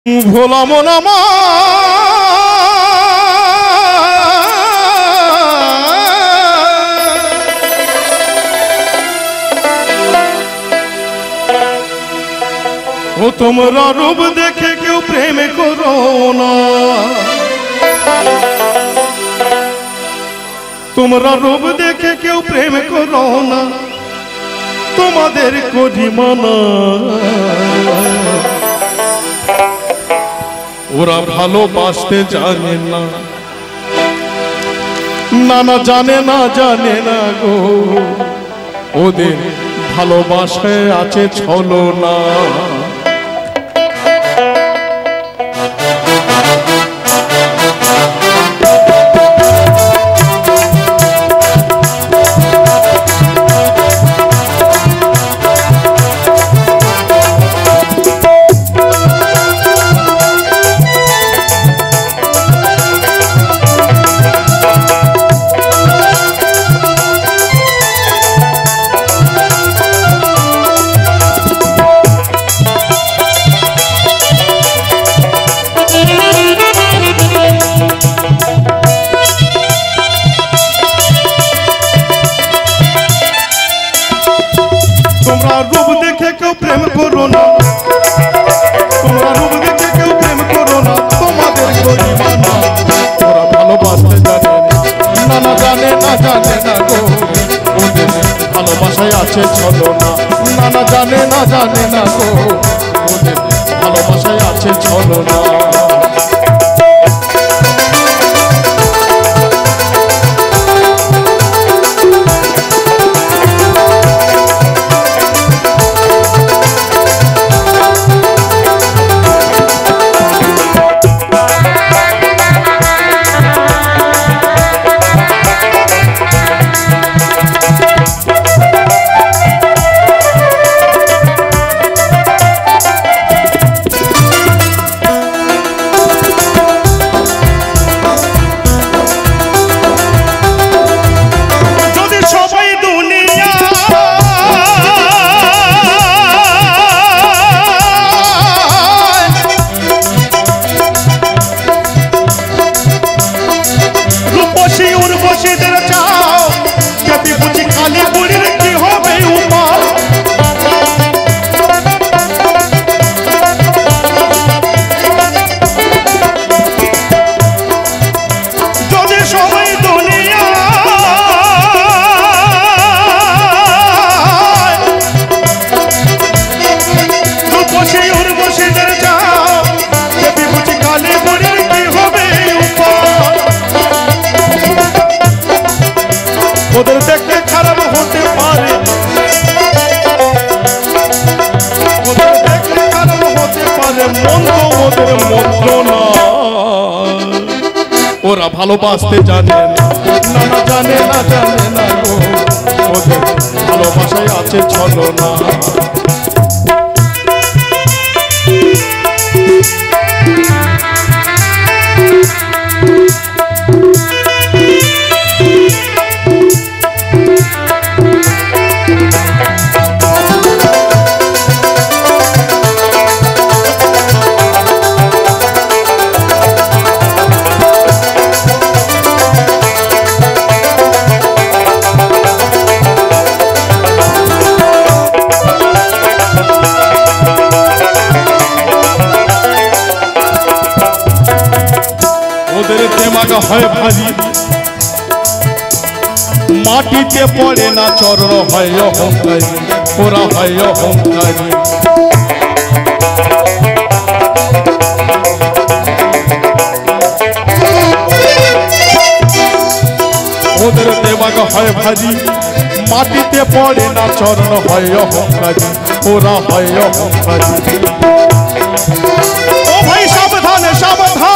ভোলা মনা মা ও তোমরা রূপ দেখে কেউ প্রেম করো না, তোমরা রূপ দেখে কেউ প্রেম করো না, তোমাদের করি মানা। ওরা ভালোবাসতে জানে না, না না জানে না, জানে না গো, ওদের ভালোবাসায় আছে ছলনা। তোমরা রূপ দেখে কেউ প্রেম করো না, তোমরা রূপ দেখে কেউ প্রেম করো না, তোমাদের গরিব না। ওরা ভালোবাসতে জানে না, না জানে না, জানে না গো, ওদের ভালোবাসায় আছে ছলনা। না না জানে না, জানে না গো, ওদের ভালোবাসায় আছে ছলনা। ওদের দেখতে খারাপ হতে পারে, ওদের দেখতে খারাপ হতে পারে, মন্দ ওদের মন্দ না। ওরা ভালোবাসতে জানে না, না না জানে না, জানে না গো, ওদের ভালোবাসায় আছে ছলনা। ওদের দেমাগ হয় ভারী, মাটিতে পড়ে না চরণ হয় অহংকারী, ওরা হয় অহংকারী। ওদের দেমাগ হয় ভারী, মাটিতে পড়ে না চরণ হয় অহংকারী, ওরা হয় অহংকারী। ও ভাই সাবধান সাবধান,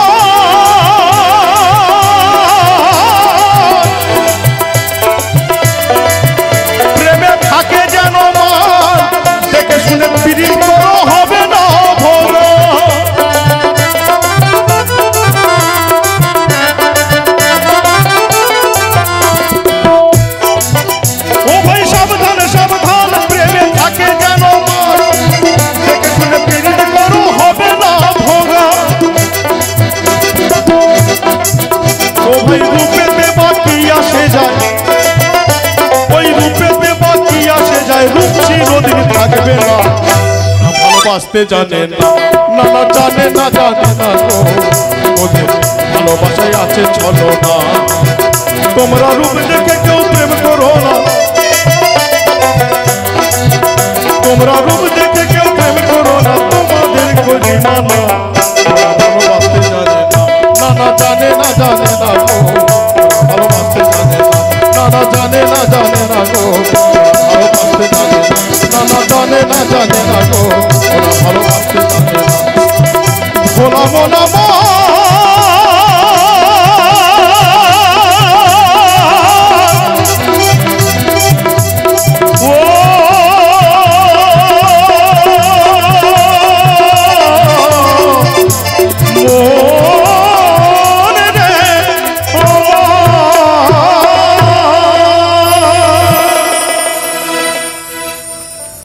থাকে যেন মান, দেখে শুনে পিড়ি করো, হবে না ভোলা। ও ভাই সাবধান সাবধান, প্রেমে থাকে যেন মান, দেখে শুনে পিড়ি করো, ভালোবাসতে জানে না, না না জানে না জানে না গো, ওদের ভালোবাসায় আছে ছলো না। তোমরা রূপ দেখে কেউ প্রেম করো না, তোমরা রূপ দেখে কেউ প্রেম করো না, তোমাদের গরিমা না। ভালোবাসতে জানে না, না না জানে না জানে না গো, ভালোবাসতে জানে না, না না জানে না জানে না গো, ভালোবাসতে জানে না, না না জানে না জানে না গো, ভালোবাসতে জানে না। ভোলা মোলা